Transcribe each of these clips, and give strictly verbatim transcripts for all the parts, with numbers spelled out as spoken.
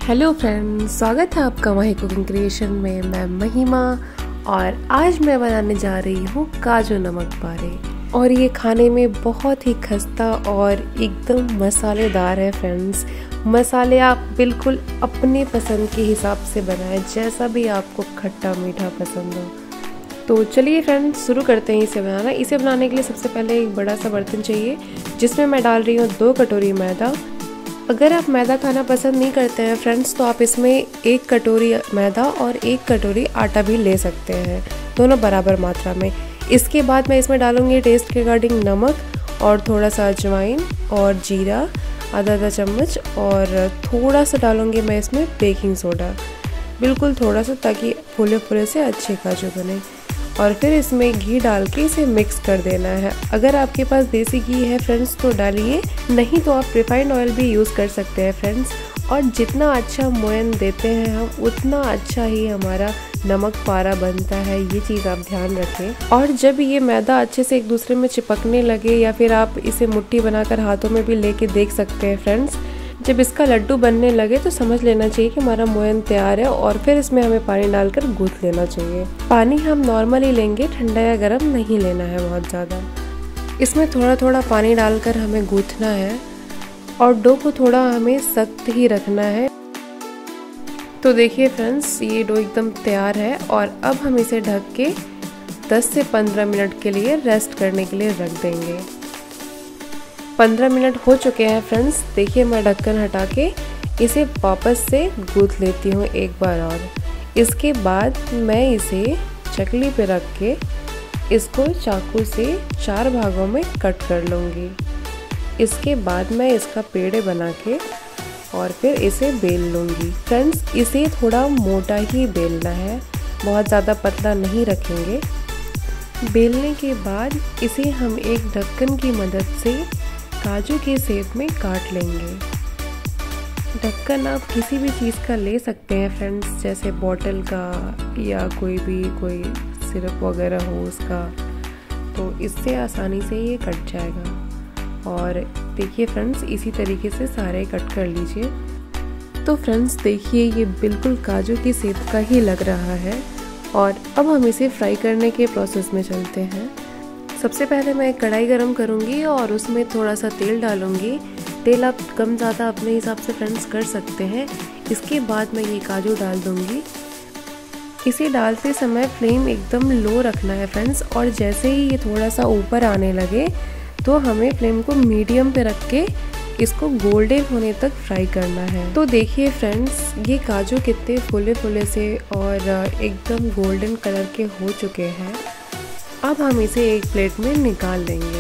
Hello friends, स्वागत है आपका माही कुकिंग क्रिएशन में। मैं महिमा और आज मैं बनाने जा रही हूँ काजू नमक पारे। और ये खाने में बहुत ही खस्ता और एकदम मसालेदार है फ्रेंड्स। मसाले आप बिल्कुल अपने पसंद के हिसाब से बनाएं, जैसा भी आपको खट्टा मीठा पसंद हो। तो चलिए फ्रेंड्स शुरू करते हैं इसे बनाना। इसे बनाने के लिए सबसे पहले एक बड़ा सा बर्तन चाहिए, जिसमें मैं डाल रही हूँ दो कटोरी मैदा। अगर आप मैदा खाना पसंद नहीं करते हैं फ्रेंड्स, तो आप इसमें एक कटोरी मैदा और एक कटोरी आटा भी ले सकते हैं, दोनों बराबर मात्रा में। इसके बाद मैं इसमें डालूंगी टेस्ट के अकॉर्डिंग नमक और थोड़ा सा अजवाइन और जीरा आधा आधा चम्मच, और थोड़ा सा डालूंगी मैं इसमें बेकिंग सोडा, बिल्कुल थोड़ा सा, ताकि फूले फूले से अच्छे काजू बने। और फिर इसमें घी डाल के इसे मिक्स कर देना है। अगर आपके पास देसी घी है फ्रेंड्स तो डालिए, नहीं तो आप रिफाइंड ऑयल भी यूज़ कर सकते हैं फ्रेंड्स। और जितना अच्छा मोयन देते हैं हम, उतना अच्छा ही हमारा नमक पारा बनता है, ये चीज़ आप ध्यान रखें। और जब ये मैदा अच्छे से एक दूसरे में चिपकने लगे, या फिर आप इसे मुट्ठी बनाकर हाथों में भी लेके देख सकते हैं फ्रेंड्स, जब इसका लड्डू बनने लगे तो समझ लेना चाहिए कि हमारा मोयन तैयार है। और फिर इसमें हमें पानी डालकर गूँथ लेना चाहिए। पानी हम नॉर्मली लेंगे, ठंडा या गर्म नहीं लेना है बहुत ज़्यादा। इसमें थोड़ा थोड़ा पानी डालकर हमें गूँथना है और डो को थोड़ा हमें सख्त ही रखना है। तो देखिए फ्रेंड्स, ये डो एकदम तैयार है। और अब हम इसे ढक के दस से पंद्रह मिनट के लिए रेस्ट करने के लिए रख देंगे। पंद्रह मिनट हो चुके हैं फ्रेंड्स। देखिए मैं ढक्कन हटा के इसे वापस से गूँथ लेती हूँ एक बार और। इसके बाद मैं इसे चकली पे रख के इसको चाकू से चार भागों में कट कर लूँगी। इसके बाद मैं इसका पेड़े बना के और फिर इसे बेल लूँगी। फ्रेंड्स, इसे थोड़ा मोटा ही बेलना है, बहुत ज़्यादा पतला नहीं रखेंगे। बेलने के बाद इसे हम एक ढक्कन की मदद से काजू के शेप में काट लेंगे। ढक्कन आप किसी भी चीज़ का ले सकते हैं फ्रेंड्स, जैसे बॉटल का या कोई भी कोई सिरप वगैरह हो उसका, तो इससे आसानी से ये कट जाएगा। और देखिए फ्रेंड्स, इसी तरीके से सारे कट कर लीजिए। तो फ्रेंड्स देखिए, ये बिल्कुल काजू की शेप का ही लग रहा है। और अब हम इसे फ्राई करने के प्रोसेस में चलते हैं। सबसे पहले मैं एक कढ़ाई गरम करूंगी और उसमें थोड़ा सा तेल डालूंगी। तेल आप कम ज़्यादा अपने हिसाब से फ्रेंड्स कर सकते हैं। इसके बाद मैं ये काजू डाल दूंगी। इसे डालते समय फ्लेम एकदम लो रखना है फ्रेंड्स। और जैसे ही ये थोड़ा सा ऊपर आने लगे तो हमें फ्लेम को मीडियम पे रख के इसको गोल्डन होने तक फ्राई करना है। तो देखिए फ्रेंड्स, ये काजू कितने फूले फूले से और एकदम गोल्डन कलर के हो चुके हैं। अब हम इसे एक प्लेट में निकाल लेंगे।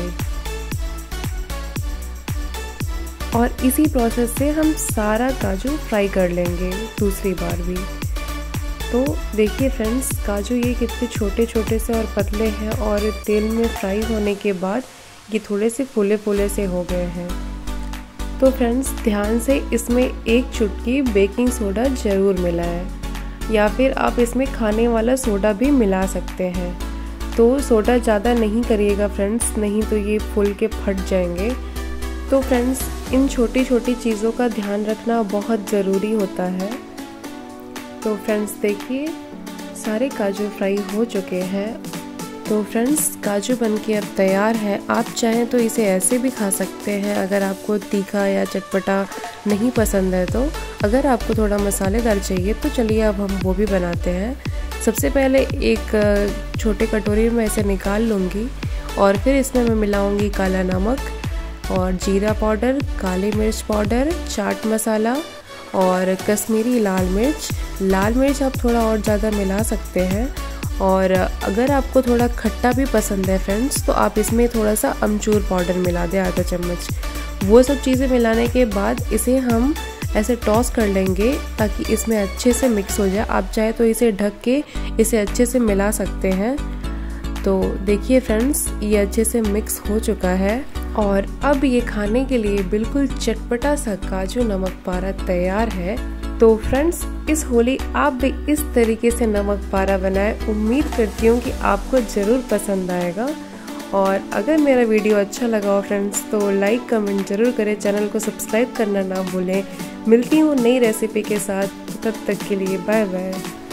और इसी प्रोसेस से हम सारा काजू फ्राई कर लेंगे दूसरी बार भी। तो देखिए फ्रेंड्स, काजू ये कितने छोटे छोटे से और पतले हैं, और तेल में फ्राई होने के बाद ये थोड़े से फूले फूले से हो गए हैं। तो फ्रेंड्स ध्यान से इसमें एक चुटकी बेकिंग सोडा ज़रूर मिलाएं, या फिर आप इसमें खाने वाला सोडा भी मिला सकते हैं। तो सोडा ज़्यादा नहीं करिएगा फ्रेंड्स, नहीं तो ये फूल के फट जाएंगे। तो फ्रेंड्स, इन छोटी छोटी चीज़ों का ध्यान रखना बहुत ज़रूरी होता है। तो फ्रेंड्स देखिए, सारे काजू फ्राई हो चुके हैं। तो फ्रेंड्स, काजू बनके अब तैयार है। आप चाहें तो इसे ऐसे भी खा सकते हैं, अगर आपको तीखा या चटपटा नहीं पसंद है तो। अगर आपको थोड़ा मसालेदार चाहिए तो चलिए अब हम वो भी बनाते हैं। सबसे पहले एक छोटे कटोरी में इसे निकाल लूँगी, और फिर इसमें मैं मिलाऊँगी काला नमक और जीरा पाउडर, काली मिर्च पाउडर, चाट मसाला और कश्मीरी लाल मिर्च। लाल मिर्च आप थोड़ा और ज़्यादा मिला सकते हैं। और अगर आपको थोड़ा खट्टा भी पसंद है फ्रेंड्स, तो आप इसमें थोड़ा सा अमचूर पाउडर मिला दें, आधा चम्मच। वो सब चीज़ें मिलाने के बाद इसे हम ऐसे टॉस कर लेंगे, ताकि इसमें अच्छे से मिक्स हो जाए। आप चाहे तो इसे ढक के इसे अच्छे से मिला सकते हैं। तो देखिए फ्रेंड्स, ये अच्छे से मिक्स हो चुका है। और अब ये खाने के लिए बिल्कुल चटपटा सा काजू नमक पारा तैयार है। तो फ्रेंड्स, इस होली आप भी इस तरीके से नमक पारा बनाएं। उम्मीद करती हूँ कि आपको ज़रूर पसंद आएगा। और अगर मेरा वीडियो अच्छा लगा हो फ्रेंड्स तो लाइक कमेंट ज़रूर करें, चैनल को सब्सक्राइब करना ना भूलें। मिलती हूँ नई रेसिपी के साथ, तब तक के लिए बाय बाय।